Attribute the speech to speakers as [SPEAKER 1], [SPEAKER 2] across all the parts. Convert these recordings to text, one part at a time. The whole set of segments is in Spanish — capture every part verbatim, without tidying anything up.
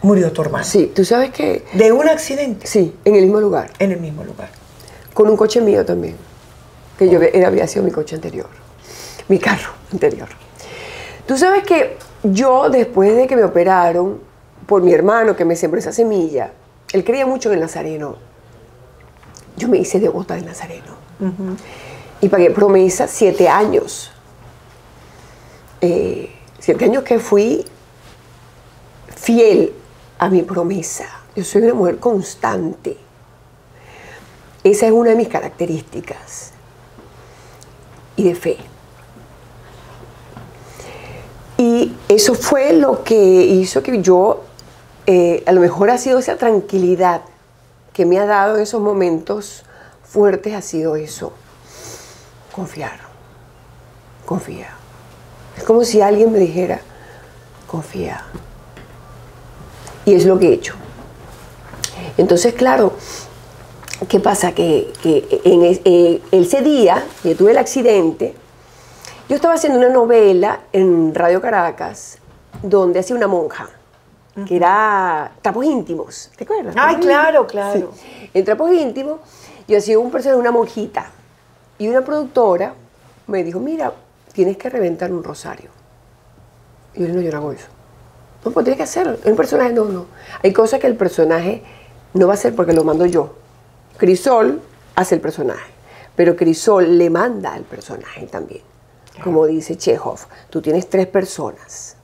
[SPEAKER 1] murió tu hermano.
[SPEAKER 2] Sí, tú sabes que...
[SPEAKER 1] ¿De un accidente?
[SPEAKER 2] Sí, en el mismo lugar.
[SPEAKER 1] En el mismo lugar.
[SPEAKER 2] Con un coche mío también, que yo era, había sido mi coche anterior, mi carro anterior. Tú sabes que yo, después de que me operaron, por mi hermano que me sembró esa semilla, él creía mucho en el Nazareno. Yo me hice devota del Nazareno. Uh-huh. Y pagué promesa siete años. Eh, siete años que fui fiel a mi promesa. Yo soy una mujer constante. Esa es una de mis características. Y de fe. Y eso fue lo que hizo que yo, eh, a lo mejor ha sido esa tranquilidad que me ha dado en esos momentos fuertes, ha sido eso. Confiar. Confía. Es como si alguien me dijera, confía. Y es lo que he hecho. Entonces, claro, ¿qué pasa? Que, que en eh, ese día que tuve el accidente, yo estaba haciendo una novela en Radio Caracas donde hacía una monja, uh-huh. que era Trapos Íntimos, ¿te acuerdas?
[SPEAKER 1] Ay, claro, claro.
[SPEAKER 2] Sí. En Trapos Íntimos yo hacía un personaje, una monjita, y una productora me dijo, mira, tienes que reventar un rosario. Y yo le dije, no, yo no hago eso. No, pues tienes que hacerlo. Un personaje, no, no. Hay cosas que el personaje no va a hacer porque lo mando yo. Crisol hace el personaje, pero Crisol le manda al personaje también. Como dice Chekhov, tú tienes tres personas.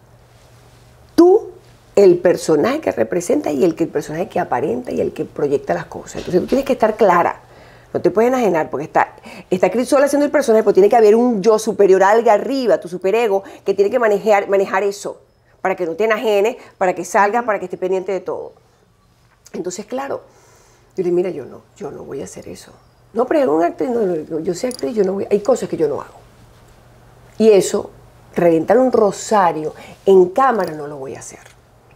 [SPEAKER 2] Tú, el personaje que representa y el, que, el personaje que aparenta y el que proyecta las cosas. Entonces tú tienes que estar clara. No te puedes enajenar porque está, está Crisol haciendo el personaje, pero tiene que haber un yo superior, algo arriba, tu superego, que tiene que manejar, manejar eso. Para que no te enajenes, para que salgas, para que estés pendiente de todo. Entonces, claro, yo le dije, mira, yo no, yo no voy a hacer eso. No, pero es una actriz, no, no, yo soy actriz, yo no voy, hay cosas que yo no hago. Y eso, reventar un rosario en cámara no lo voy a hacer.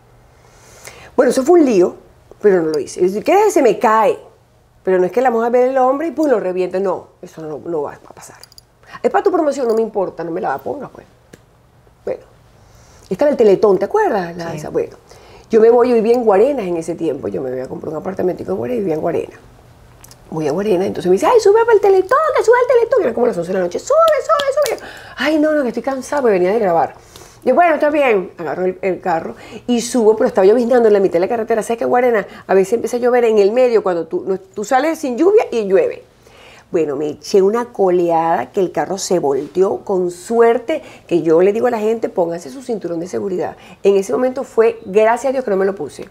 [SPEAKER 2] Bueno, eso fue un lío, pero no lo hice. Es decir, ¿qué se me cae? Pero no es que la mujer ve el hombre y pues lo reviente. No, eso no, no va a pasar. Es para tu promoción, no me importa, no me la pongas, pues. Bueno, estaba el Teletón, ¿te acuerdas? La, sí. esa, bueno, yo me voy, yo vivía en Guarenas en ese tiempo, yo me voy a comprar un apartamento en Guarenas y vivía en Guarenas. Voy a Guarena, entonces me dice, ay, sube para el Teletón, que sube al Teletón. Y era como las once de la noche, sube, sube, sube. Ay, no, no, que estoy cansada, porque venía de grabar. Yo, bueno, está bien, agarro el, el carro y subo, pero estaba lloviznando en la mitad de la carretera. ¿Sabes que Guarena a veces empieza a llover en el medio cuando tú, no, tú sales sin lluvia y llueve? Bueno, me eché una coleada que el carro se volteó con suerte, que yo le digo a la gente, pónganse su cinturón de seguridad. En ese momento fue, gracias a Dios que no me lo puse.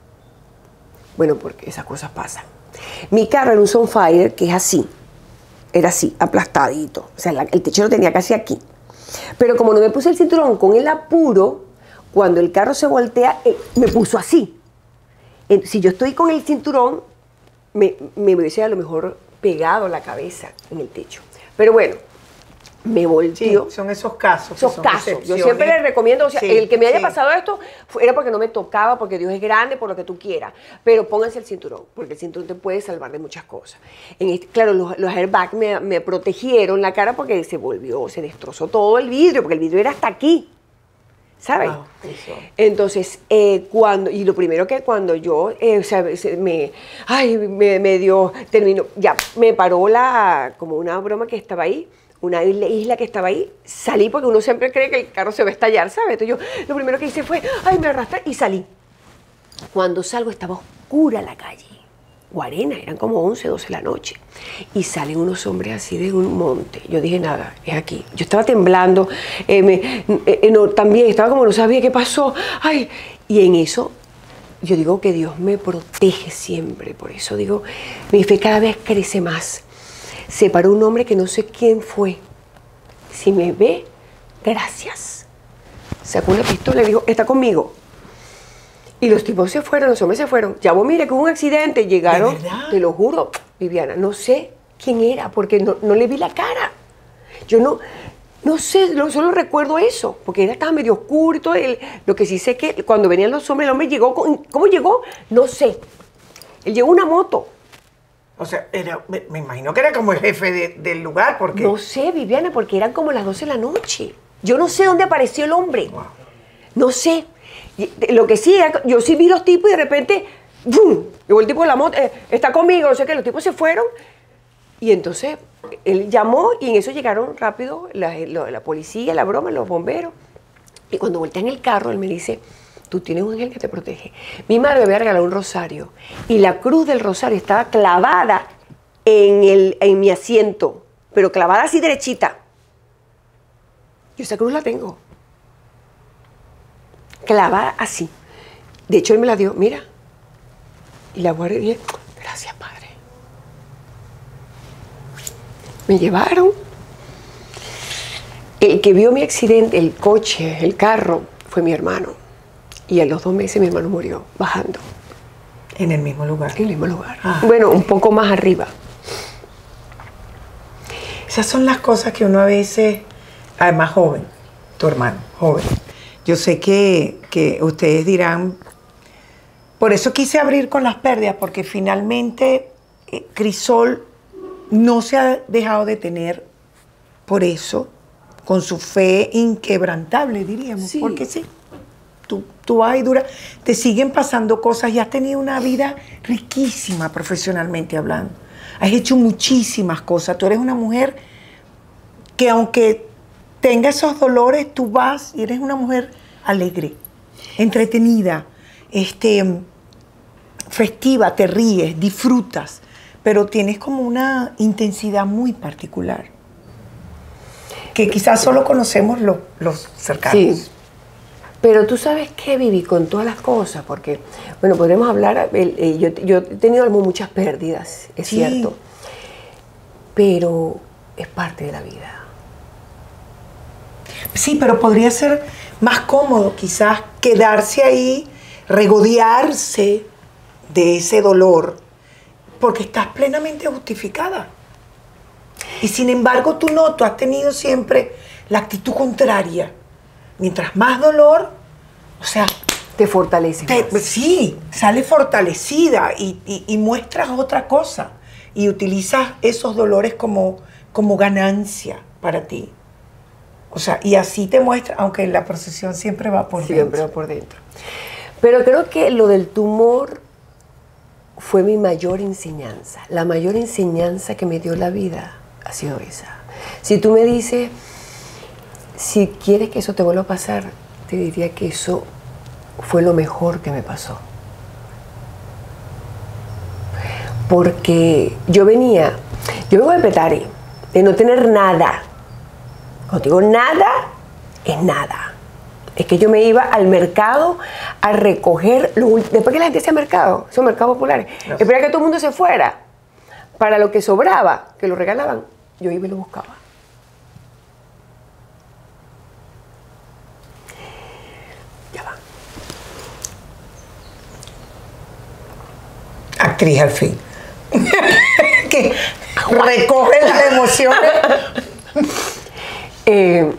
[SPEAKER 2] Bueno, porque esas cosas pasan. Mi carro era un Sunfire que es así, era así, aplastadito. O sea, la, el techo lo tenía casi aquí. Pero como no me puse el cinturón con el apuro, cuando el carro se voltea, eh, me puso así. Eh, si yo estoy con el cinturón, me, me hubiese a lo mejor pegado la cabeza en el techo. Pero bueno, me volteó.
[SPEAKER 1] Sí, son esos casos.
[SPEAKER 2] Esos
[SPEAKER 1] son
[SPEAKER 2] casos. Yo siempre les recomiendo, o sea, sí, el que me haya sí. pasado esto fue, era porque no me tocaba, porque Dios es grande, por lo que tú quieras. Pero pónganse el cinturón, porque el cinturón te puede salvar de muchas cosas. En este, claro, los, los airbags me, me protegieron la cara porque se volvió, se destrozó todo el vidrio, porque el vidrio era hasta aquí. ¿Sabes? Wow, entonces, eh, cuando, y lo primero que cuando yo, eh, o sea, me, ay, me, me dio, terminó, ya, me paró la, como una broma que estaba ahí, una isla, isla que estaba ahí, salí porque uno siempre cree que el carro se va a estallar, ¿sabes? Entonces yo, lo primero que hice fue, ay, me arrastré y salí. Cuando salgo estaba oscura la calle, Guarena, eran como once, doce de la noche, y salen unos hombres así de un monte. Yo dije, nada, es aquí. Yo estaba temblando, eh, me, eh, no, también estaba como no sabía qué pasó, ay, y en eso yo digo que Dios me protege siempre, por eso digo, mi fe cada vez crece más. Se paró un hombre que no sé quién fue. Si me ve, gracias. Sacó una pistola y dijo, está conmigo. Y los tipos se fueron, los hombres se fueron. Ya vos mire que hubo un accidente, llegaron, te lo juro, Viviana, no sé quién era, porque no, no le vi la cara. Yo no, no sé, no, solo recuerdo eso, porque era, estaba medio oscuro y todo. El, lo que sí sé que cuando venían los hombres, el hombre llegó, con, ¿cómo llegó? No sé. Él llegó en una moto.
[SPEAKER 1] O sea, era, me, me imagino que era como el jefe de, del lugar, porque...
[SPEAKER 2] No sé, Viviana, porque eran como las doce de la noche. Yo no sé dónde apareció el hombre. Wow. No sé. Y lo que sí, yo sí vi los tipos y de repente, ¡bum! Llegó el tipo de la moto, eh, está conmigo, no sé qué, los tipos se fueron. Y entonces él llamó y en eso llegaron rápido la, la, la policía, la broma, los bomberos. Y cuando voltea en el carro, él me dice, tú tienes un ángel que te protege. Mi madre me había regalado un rosario y la cruz del rosario estaba clavada en, el, en mi asiento, pero clavada así derechita. Yo esa cruz la tengo. Clavada así. De hecho, él me la dio, mira. Y la guardé y dije, gracias, Padre. Me llevaron. El que vio mi accidente, el coche, el carro, fue mi hermano. Y a los dos meses mi hermano murió, bajando.
[SPEAKER 1] En el mismo lugar.
[SPEAKER 2] En el mismo lugar.
[SPEAKER 1] Ah.
[SPEAKER 2] Bueno, un poco más arriba.
[SPEAKER 1] Esas son las cosas que uno a veces, además joven, tu hermano, joven. Yo sé que, que ustedes dirán, por eso quise abrir con las pérdidas, porque finalmente eh, Crisol no se ha dejado de tener por eso, con su fe inquebrantable, diríamos.
[SPEAKER 2] Sí.
[SPEAKER 1] Porque sí, tú, tú vas y dura, te siguen pasando cosas y has tenido una vida riquísima profesionalmente hablando. Has hecho muchísimas cosas. Tú eres una mujer que aunque tenga esos dolores, tú vas y eres una mujer alegre, entretenida, este, festiva, te ríes, disfrutas, pero tienes como una intensidad muy particular, que quizás solo conocemos los, los cercanos.
[SPEAKER 2] Sí. Pero tú sabes que viví con todas las cosas, porque, bueno, podremos hablar, el, eh, yo, yo he tenido muchas pérdidas, es
[SPEAKER 1] Sí.
[SPEAKER 2] cierto, pero es parte de la vida.
[SPEAKER 1] Sí, pero podría ser más cómodo quizás quedarse ahí, regodearse de ese dolor, porque estás plenamente justificada. Y sin embargo tú no, tú has tenido siempre la actitud contraria. Mientras más dolor, o sea,
[SPEAKER 2] Te fortalece
[SPEAKER 1] te,
[SPEAKER 2] más.
[SPEAKER 1] sí, sale fortalecida y, y, y muestras otra cosa y utilizas esos dolores como, como ganancia para ti. O sea, y así te muestra, aunque la procesión siempre va por
[SPEAKER 2] Siempre
[SPEAKER 1] dentro.
[SPEAKER 2] va por dentro. Pero creo que lo del tumor fue mi mayor enseñanza. La mayor enseñanza que me dio la vida ha sido esa. Si tú me dices, si quieres que eso te vuelva a pasar, te diría que eso fue lo mejor que me pasó. Porque yo venía, yo vengo de Petare, de no tener nada. Cuando digo nada, es nada. Es que yo me iba al mercado a recoger, lo, después que la gente hacía mercado, esos mercados populares,
[SPEAKER 1] No.
[SPEAKER 2] esperaba que todo el mundo se fuera. Para lo que sobraba, que lo regalaban, yo iba y lo buscaba. Ya va.
[SPEAKER 1] Actriz al fin. Que recoge las emociones.
[SPEAKER 2] Eh,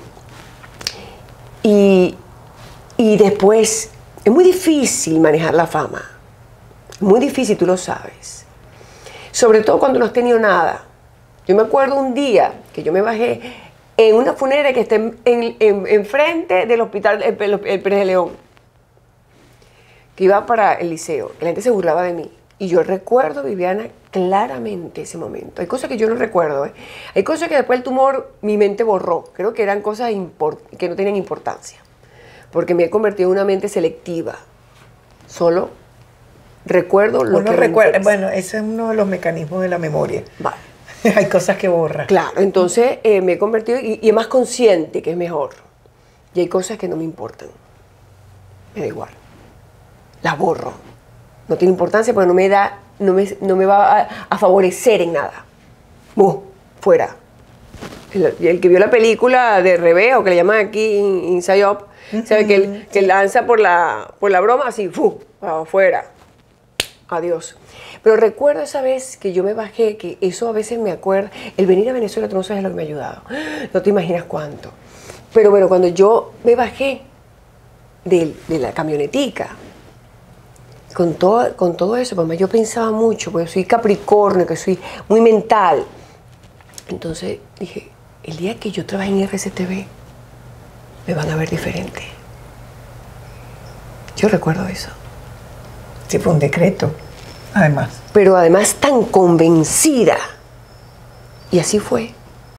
[SPEAKER 2] y, y después, es muy difícil manejar la fama. Muy difícil, tú lo sabes. Sobre todo cuando no has tenido nada. Yo me acuerdo un día que yo me bajé en una funeraria que está en, en, en, enfrente del hospital, el, el, el Pérez de León, que iba para el liceo. La gente se burlaba de mí. Y yo recuerdo, Viviana, claramente ese momento. Hay cosas que yo no recuerdo, ¿eh? Hay cosas que después del tumor mi mente borró. Creo que eran cosas que no tenían importancia. Porque me he convertido en una mente selectiva. Solo recuerdo lo
[SPEAKER 1] Uno
[SPEAKER 2] que
[SPEAKER 1] recuerda,
[SPEAKER 2] me
[SPEAKER 1] bueno, ese es uno de los mecanismos de la memoria.
[SPEAKER 2] Vale.
[SPEAKER 1] Hay cosas que borra.
[SPEAKER 2] Claro, entonces eh, me he convertido y, y es más consciente que es mejor. Y hay cosas que no me importan. Me da igual. Las borro. No tiene importancia porque no me da, no me, no me va a, a favorecer en nada. ¡Bum! Fuera. El, el que vio la película de Reveo, que le llaman aquí Inside Up, sabe que, él, que lanza por la, por la broma así, ¡fu! Afuera. Adiós. Pero recuerdo esa vez que yo me bajé, que eso a veces me acuerda, el venir a Venezuela, tú no sabes lo que me ha ayudado. No te imaginas cuánto. Pero bueno, cuando yo me bajé de, de la camionetica, con todo, con todo eso, mamá, yo pensaba mucho, porque soy Capricornio, que soy muy mental. Entonces dije, el día que yo trabaje en R C T V, me van a ver diferente. Yo recuerdo eso.
[SPEAKER 1] Sí, fue un decreto, además.
[SPEAKER 2] Pero además tan convencida. Y así fue.